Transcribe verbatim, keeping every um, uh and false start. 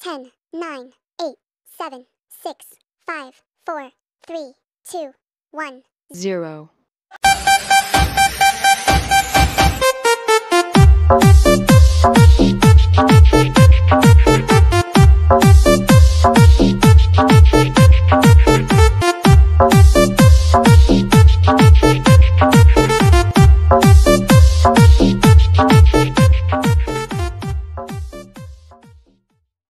ten, nine, eight, seven, six, five, four, three, two, one. zero.